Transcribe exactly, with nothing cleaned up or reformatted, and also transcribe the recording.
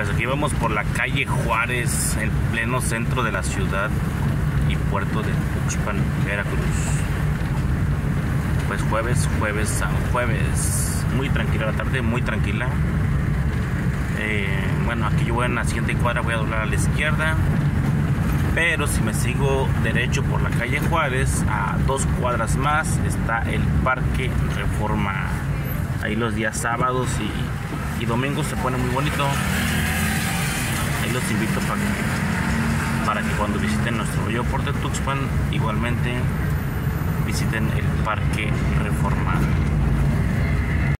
Pues aquí vamos por la calle Juárez, en pleno centro de la ciudad y puerto de Tuxpan, Veracruz. Pues jueves, jueves, San Jueves. Muy tranquila la tarde, muy tranquila. Eh, bueno, aquí yo voy en la siguiente cuadra, voy a doblar a la izquierda. Pero si me sigo derecho por la calle Juárez, a dos cuadras más está el Parque Reforma. Ahí los días sábados y, y domingos se pone muy bonito. Ahí los invito para que, para que cuando visiten nuestro bello puerto de Tuxpan, igualmente visiten el Parque Reforma.